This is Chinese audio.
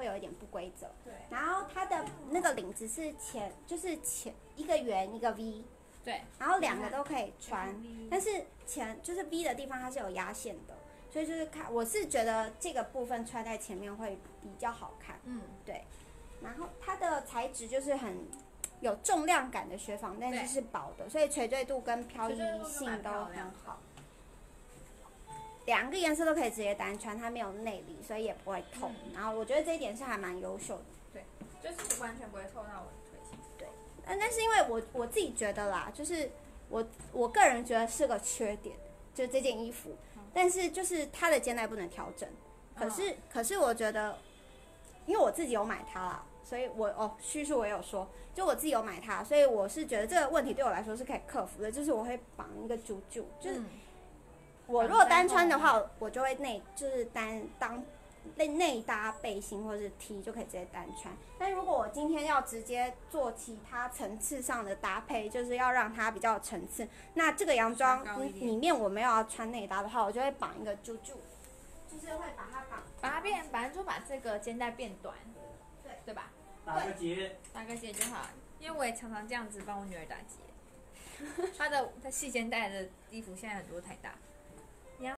会有一点不规则。 对。 然后它的那个领子是就是前一个圆一个 V。 对。 然后2个都可以穿，但是前就是 V 的地方它是有压线的，所以就是我是觉得这个部分穿在前面会比较好看。对。然后它的材质就是很有重量感的雪纺，但是是薄的，所以垂坠度跟飘逸性都很好。2个颜色都可以直接单穿，它没有内里，所以也不会透。然后我觉得这一点是还蛮优秀的。 对，就是完全不会透到我的腿型。 对，但是因为我自己觉得啦，就是我个人觉得是个缺点，就这件衣服，但是就是它的肩带不能调整。可是我觉得，因为我自己有买它啦。所以叙述我也有说，就我自己有买它，所以我是觉得这个问题对我来说是可以克服的，就是我会绑一个啾啾，就是我如果单穿的话，我就会就是当内搭背心或是 T 就可以直接单穿。但如果我今天要直接做其他层次上的搭配，就是要让它比较有层次，那这个洋装里面我没有要穿内搭的话，我就会绑一个啾啾，就是会把它反正就把这个肩带变短，对吧？ 打个结就好，因为我也常常这样子帮我女儿打结。她细肩带的衣服现在很多太大。